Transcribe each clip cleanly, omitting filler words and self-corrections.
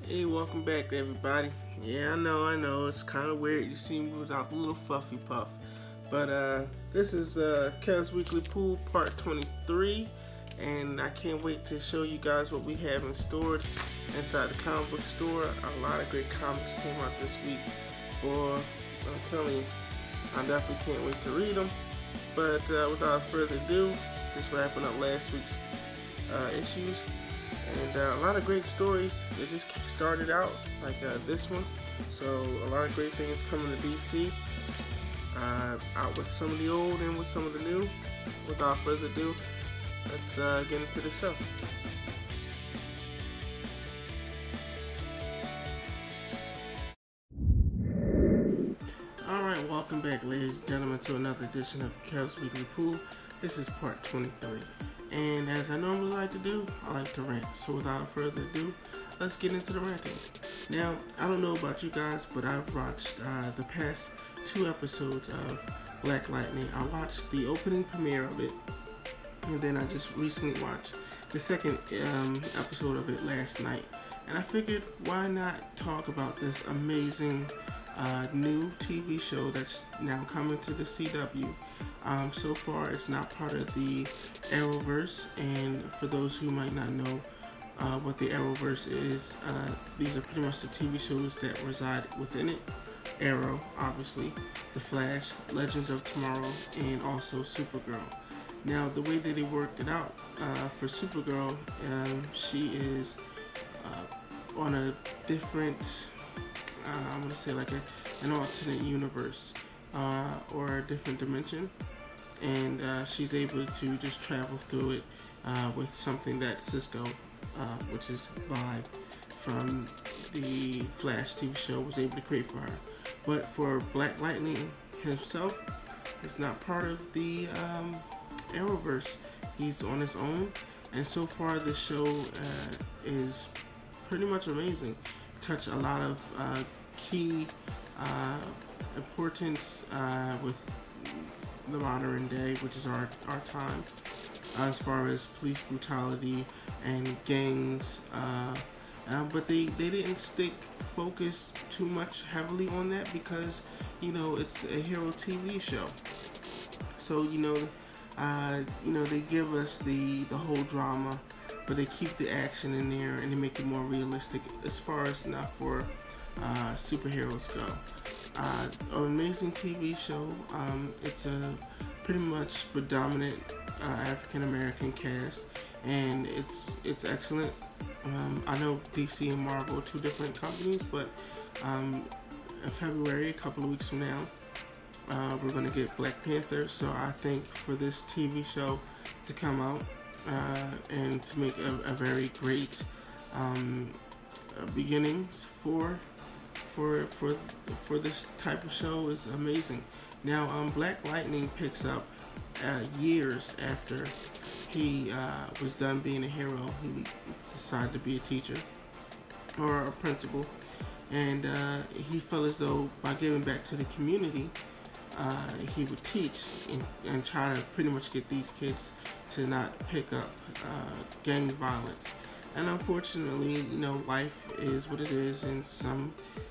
Hey, welcome back, everybody. Yeah, I know, it's kind of weird. You see me without a little fluffy puff, but this is Kev's Weekly Pool Part 23, and I can't wait to show you guys what we have in store inside the comic book store. A lot of great comics came out this week. Boy, I'm telling you, I definitely can't wait to read them. But without further ado, just wrapping up last week's issues. And a lot of great stories that just started out, like this one. So a lot of great things coming to DC. Out with some of the old and with some of the new. Without further ado, let's get into the show. Alright, welcome back, ladies and gentlemen, to another edition of Kev's Weekly Pool. This is part 23. And as I normally like to do, I like to rant. So without further ado, let's get into the ranting. Now, I don't know about you guys, but I've watched the past 2 episodes of Black Lightning. I watched the opening premiere of it, and then I just recently watched the second episode of it last night. And I figured, why not talk about this amazing new TV show that's now coming to the CW. So far, it's not part of the Arrowverse, and for those who might not know what the Arrowverse is, these are pretty much the TV shows that reside within it. Arrow, obviously, The Flash, Legends of Tomorrow, and also Supergirl. Now, the way that they worked it out for Supergirl, she is on a different, I'm going to say like an alternate universe or a different dimension, and she's able to just travel through it with something that Cisco, which is Vibe from the Flash TV show, was able to create for her. But for Black Lightning himself, it's not part of the Arrowverse. He's on his own, and so far the show is pretty much amazing. Touch a lot of key importance with the modern day, which is our time, as far as police brutality and gangs, but they didn't stick focus too much heavily on that because, you know, it's a hero TV show. So, they give us the whole drama, but they keep the action in there and they make it more realistic as far as not for superheroes go. An amazing TV show. It's a pretty much predominant African American cast, and it's excellent. I know DC and Marvel are 2 different companies, but in February, a couple of weeks from now, we're going to get Black Panther. So I think for this TV show to come out and to make a very great beginnings for this type of show is amazing. Now, Black Lightning picks up years after he was done being a hero. He decided to be a teacher or a principal, and he felt as though by giving back to the community, he would teach and try to pretty much get these kids to not pick up gang violence. And unfortunately, life is what it is, and some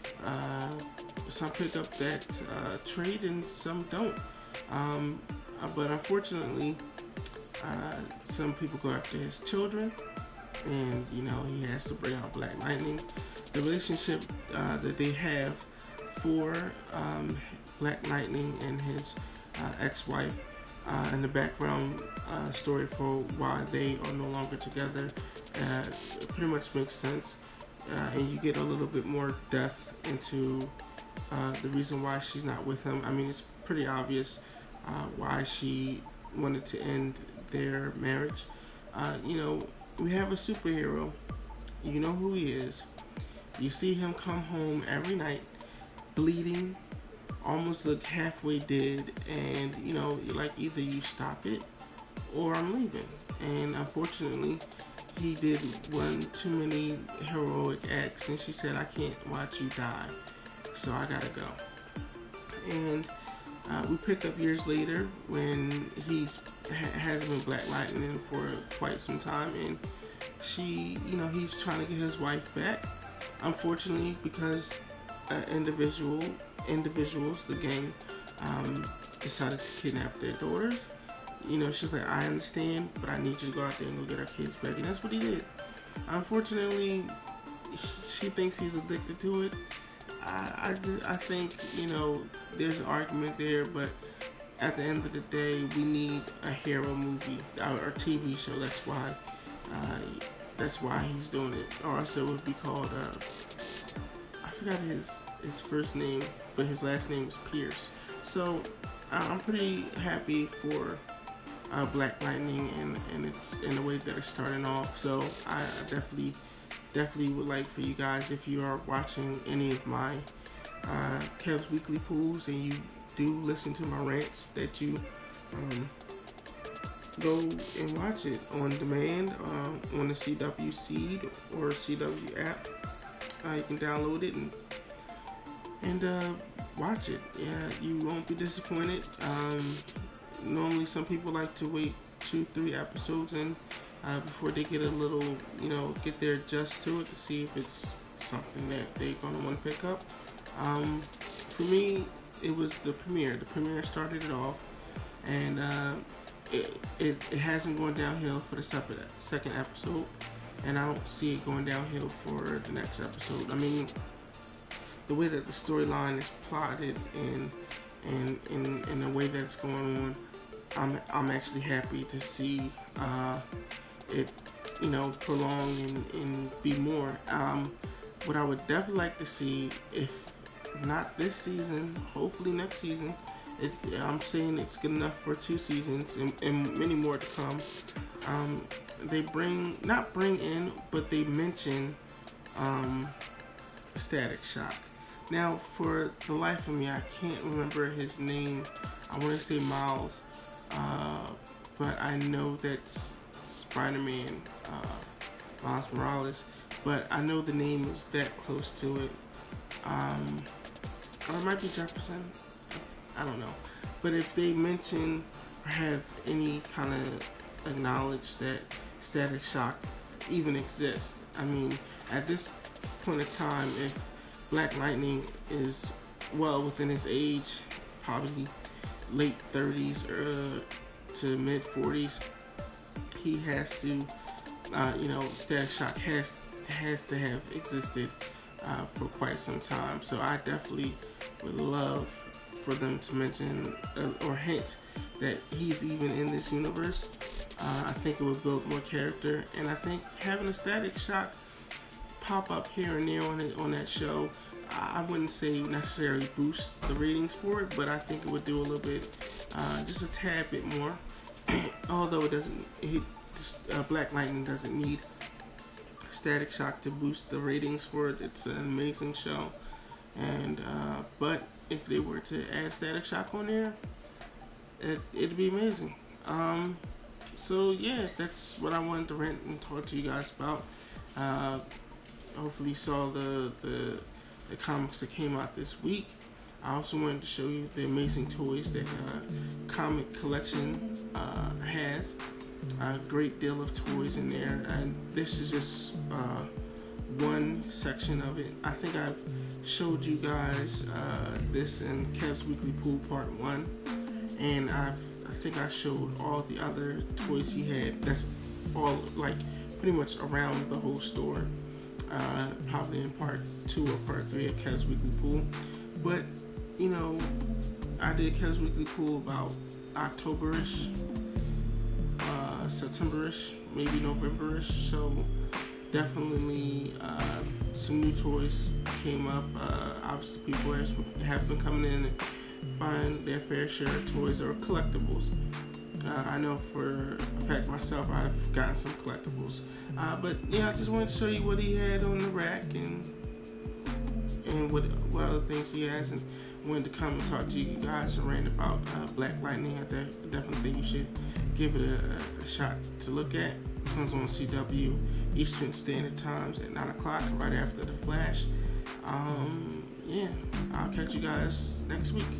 pick up that trade and some don't. But unfortunately, some people go after his children, and he has to bring out Black Lightning. The relationship that they have for Black Lightning and his ex-wife, and the background story for why they are no longer together, pretty much makes sense, and you get a little bit more depth into the reason why she's not with him. I mean, it's pretty obvious why she wanted to end their marriage. We have a superhero. You know who he is. You see him come home every night, bleeding, almost look halfway dead, and you're like, either you stop it or I'm leaving. And unfortunately, he did one too many heroic acts, and she said, I can't watch you die, so I gotta go. And we pick up years later when hasn't been Black Lightning for quite some time, and he's trying to get his wife back, Unfortunately, because individuals, the gang, decided to kidnap their daughters. You know, she's like, I understand, but I need you to go out there and go get our kids back. And that's what he did. Unfortunately, she thinks he's addicted to it. I think, you know, there's an argument there, but at the end of the day, we need a hero movie or TV show. That's why he's doing it. Or else it would be called, I forgot his first name, but his last name is Pierce. So I'm pretty happy for Black Lightning and it's in the way that it's starting off. So I definitely would like for you guys, if you are watching any of my Kev's Weekly Pools and you do listen to my rants, that you go and watch it on demand on the CW Seed or CW app. You can download it and watch it. Yeah, you won't be disappointed. Normally some people like to wait 2-3 episodes in before they get a little, you know, get their adjust to it to see if it's something that they're gonna want to pick up. For me, it was the premiere. The premiere started it off, and it hasn't gone downhill for the second episode, and I don't see it going downhill for the next episode. I mean, the way that the storyline is plotted and the way that it's going on, I'm actually happy to see it, you know, prolong and be more. What I would definitely like to see, if not this season, hopefully next season. I'm saying it's good enough for 2 seasons and many more to come. They not bring in, but they mention Static Shock. Now, for the life of me, I can't remember his name. I want to say Miles, but I know that's Spider-Man, Miles Morales, but I know the name is that close to it. Or it might be Jefferson. I don't know. But if they mention or have any kind of acknowledge that Static Shock even exists, I mean, at this point in time, if Black Lightning is well within his age, probably late 30s to mid 40s, he has to, you know, Static Shock has to have existed for quite some time. So I definitely would love for them to mention or hint that he's even in this universe. I think it would build more character, and I think having a Static Shock pop up here and there on that show, I wouldn't say necessarily boost the ratings for it, but I think it would do a little bit, just a tad bit more. Although it doesn't, Black Lightning doesn't need Static Shock to boost the ratings for it. It's an amazing show, and but if they were to add Static Shock on there, it'd be amazing. So yeah, that's what I wanted to rant and talk to you guys about. Hopefully you saw the comics that came out this week. I also wanted to show you the amazing toys that Comic Collection has. A great deal of toys in there, and this is just one section of it. I think I've showed you guys this in Kev's Weekly Pool Part 1, and I think I showed all the other toys he had. That's all, like, pretty much around the whole store. Probably in Part 2 or Part 3 of Kev's Weekly Pool. But, you know, I did Kev's Weekly Pool about October-ish, September-ish, maybe November-ish. So definitely some new toys came up. Obviously people have been coming in and buying their fair share of toys or collectibles. I know for a fact myself, I've gotten some collectibles. But yeah, I just wanted to show you what he had on the rack and what other things he has, and wanted to come and talk to you guys and rant about Black Lightning. I definitely think you should give it a shot to look at. It comes on CW Eastern Standard Times at 9 o'clock, right after The Flash. Yeah, I'll catch you guys next week.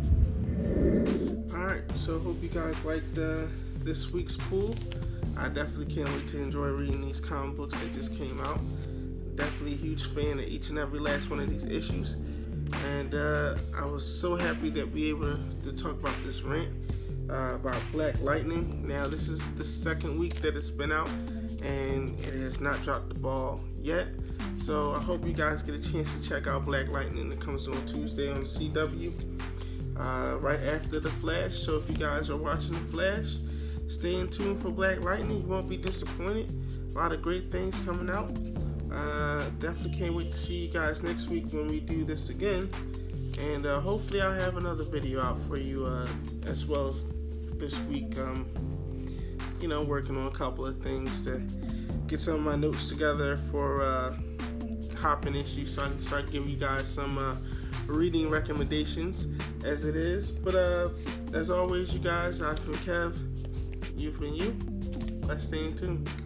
Alright, so hope you guys liked this week's pool. I definitely can't wait to enjoy reading these comic books that just came out. Definitely a huge fan of each and every last one of these issues. And I was so happy that we were able to talk about this rant about Black Lightning. Now, this is the second week that it's been out, and it has not dropped the ball yet. So I hope you guys get a chance to check out Black Lightning. It comes on Tuesday on CW, right after The Flash. So if you guys are watching The Flash, stay in tune for Black Lightning. You won't be disappointed. A lot of great things coming out. Definitely can't wait to see you guys next week when we do this again. And hopefully I'll have another video out for you as well as this week. You know, working on a couple of things to get some of my notes together for hopping issues, so I can start giving you guys some reading recommendations as it is. But as always, you guys, I've been Kev. You've been you. Let's stay in tune.